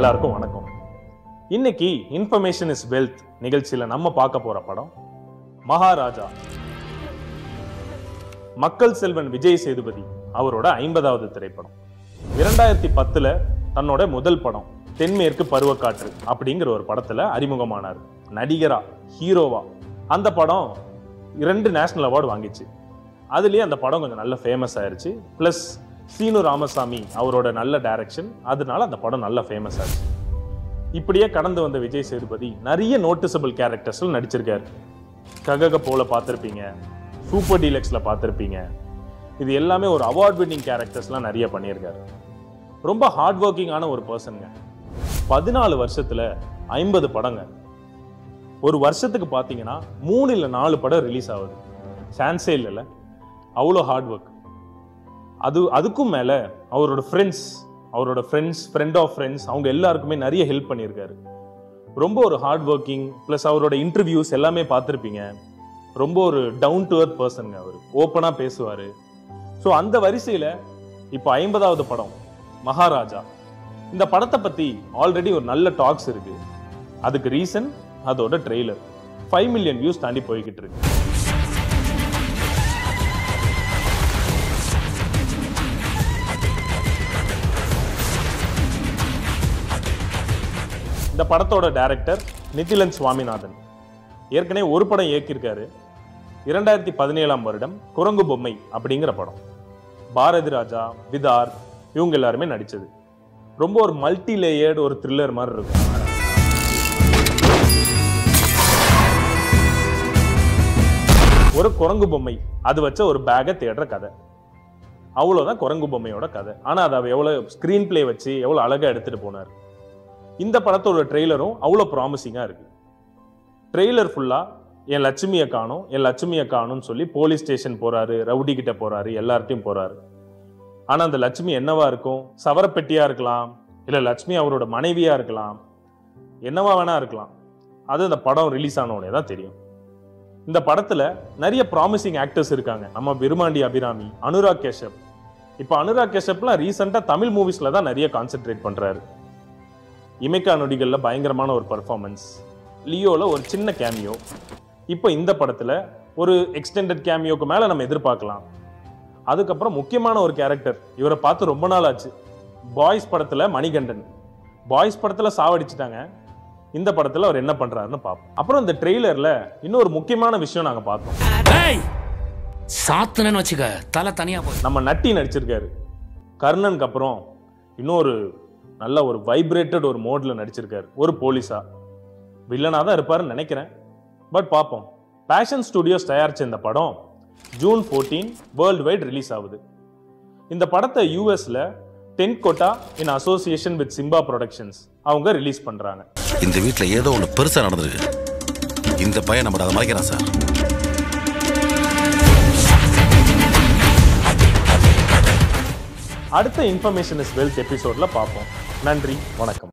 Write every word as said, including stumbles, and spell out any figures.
எல்லாருக்கும் வணக்கம். இன்னைக்கு இன்ஃபர்மேஷன் இஸ் வெல்த் நிகழ்ச்சியில நம்ம பார்க்க போற படம் மகாராஜா. மக்கள் செல்வன் விஜய் சேதுபதி அவரோட ஐம்பதாவது திரைப்படம். இரண்டாயிரத்தி பத்துல தன்னோட முதல் படம் தென்மேற்கு பருவக்காற்று அப்படிங்கிற ஒரு படத்துல அறிமுகமானார். நடிகரா, ஹீரோவா. அந்த படம் இரண்டு நேஷனல் அவார்டு வாங்கிச்சு. அதுலயே அந்த படம் கொஞ்சம் நல்ல ஃபேமஸ் ஆயிருச்சு. பிளஸ் சீனு ராமசாமி அவரோட நல்ல டைரக்ஷன், அதனால அந்த படம் நல்ல ஃபேமஸ் ஆச்சு. இப்படியே கடந்து வந்த விஜய் சேதுபதி நிறைய நோட்டிசபிள் கேரக்டர்ஸ்ல நடிச்சிருக்காரு. ககக போல பார்த்திருப்பீங்க, சூப்பர் டீலக்ஸ்ல பார்த்திருப்பீங்க. இது எல்லாமே ஒரு அவார்ட் வின்னிங் கேரக்டர்ஸ்லாம் நிறைய பண்ணியிருக்காரு. ரொம்ப ஹார்ட் ஒர்க்கிங்கான ஒரு பர்சனுங்க. பதினாலு வருஷத்துல ஐம்பது படங்க. ஒரு வருஷத்துக்கு பார்த்தீங்கன்னா மூணு இல்லை நாலு படம் ரிலீஸ் ஆகுது. சான்ஸே இல்லைல்ல, அவ்வளோ ஹார்ட் ஒர்க். அது அதுக்கும் மேலே அவரோட ஃப்ரெண்ட்ஸ் அவரோட ஃப்ரெண்ட்ஸ் ஃப்ரெண்ட் ஆஃப் ஃப்ரெண்ட்ஸ் அவங்க எல்லாருக்குமே நிறைய ஹெல்ப் பண்ணியிருக்காரு. ரொம்ப ஒரு ஹார்ட் ஒர்க்கிங். ப்ளஸ் அவரோட இன்டர்வியூஸ் எல்லாமே பார்த்துருப்பீங்க. ரொம்ப ஒரு டவுன் டு எர்த் பர்சனுங்க. அவர் ஓப்பனாக பேசுவார். ஸோ அந்த வரிசையில் இப்போ ஐம்பதாவது படம் மகாராஜா. இந்த படத்தை பற்றி ஆல்ரெடி ஒரு நல்ல டாக்ஸ் இருக்கு. அதுக்கு ரீசன் அதோட ட்ரெய்லர் ஃபைவ் மில்லியன் வியூஸ் தாண்டி போய்கிட்டு இருக்கு. இந்த படத்தோட டைரக்டர் நிதிலன் சுவாமிநாதன். ஏற்கனவே ஒரு படம் இயக்கியிருக்காரு. இரண்டாயிரத்தி பதினேழாம் வருடம் குரங்கு பொம்மை அப்படிங்கிற படம். பாரதி ராஜா, விதார் இவங்க எல்லாருமே நடிச்சது. ரொம்ப ஒரு மல்டி லேயர்டு ஒரு த்ரில்லர் மாதிரி இருக்கும். ஒரு குரங்கு பொம்மை அது வச்ச ஒரு பேக்கை தேடுற கதை. அவ்வளோதான் குரங்கு பொம்மையோட கதை. ஆனால் அதை எவ்வளோ ஸ்க்ரீன் பிளே வச்சு எவ்வளோ அழகாக எடுத்துட்டு போனார். இந்த படத்தோட ட்ரெய்லரும் அவ்வளோ ப்ராமிசிங்காக இருக்கு. ட்ரெய்லர் ஃபுல்லாக என் லட்சுமியை காணும் என் லட்சுமியை காணும்னு சொல்லி போலீஸ் ஸ்டேஷன் போறாரு, ரவுடி கிட்ட போறாரு, எல்லார்ட்டையும் போறாரு. ஆனால் அந்த லட்சுமி என்னவா இருக்கும்? சவரப்பெட்டியா இருக்கலாம், இல்லை லட்சுமி அவரோட மனைவியா இருக்கலாம், என்னவா வேணா இருக்கலாம். அது அந்த படம் ரிலீஸ் ஆனோடனே தான் தெரியும். இந்த படத்துல நிறைய ப்ராமிசிங் ஆக்டர்ஸ் இருக்காங்க. நம்ம விருமாண்டி அபிராமி, அனுராக் கேஷப். இப்போ அனுராக் கேஷப்லாம் ரீசெண்டா தமிழ் மூவிஸ்ல தான் நிறைய கான்சென்ட்ரேட் பண்றாரு. இமைக்கா நொடிகள்ல பயங்கரமான ஒரு பர்ஃபார்மன்ஸ், லியோல ஒரு சின்ன கேமியோ. இப்போ இந்த படத்துல ஒரு எக்ஸ்டெண்டட் கேமியோக்கு மேல நம்ம எதிர்பார்க்கலாம். அதுக்கப்புறம் முக்கியமான ஒரு கேரக்டர், இவரை பார்த்து ரொம்ப நாள் ஆச்சு. பாய்ஸ் படத்துல மணிகண்டன். பாய்ஸ் படத்துல சாவடிச்சிட்டாங்க. இந்த படத்துல அவர் என்ன பண்றாருன்னு பார்ப்போம். அப்புறம் இந்த ட்ரெய்லர்ல இன்னொரு முக்கியமான விஷயம் நாங்க பார்த்தோம். சாத்துனன்னு வச்சுக்க, தலை தனியா போய் நம்ம நட்டி நடிச்சிருக்காரு. கர்ணனுக்கு அப்புறம் இன்னொரு நல்ல ஒரு வைப்ரேட்டட் ஒரு மோட்ல நடிச்சிருக்காரு. ஒரு போலீஸா வில்லனா தான் இருப்பாருன்னு நினைக்கிறேன். பட் பார்ப்போம். பேஷன் ஸ்டுடியோஸ் தயாரிச்ச இந்த படம் ஜூன் பதினான்கு வேர்ல்டு வைட் ரிலீஸ் ஆகுது. இந்த படத்தை யூஎஸ்ல Tentkotta in association with Simba productions அவங்க ரிலீஸ் பண்றாங்க. இந்த வீட்ல ஏதோ ஒண்ணு பெருசா நடந்திருக்கு. இந்த பையன் நம்ம அதை மறைக்கிறான் சார். அடுத்த இன்ஃபர்மேஷன் இஸ் வெல்த் எபிசோட்ல பார்ப்போம். நன்றி, வணக்கம்.